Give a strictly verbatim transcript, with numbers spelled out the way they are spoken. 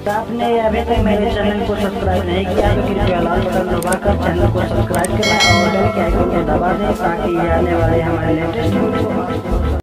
तो आपने अभी तक मेरे चैनल को सब्सक्राइब नहीं किया तो कृपया लाल बटन दबाकर चैनल को सब्सक्राइब करें और बेल के आइकन को दबा दें ताकि आने वाले हमारे लेटेस्ट वीडियो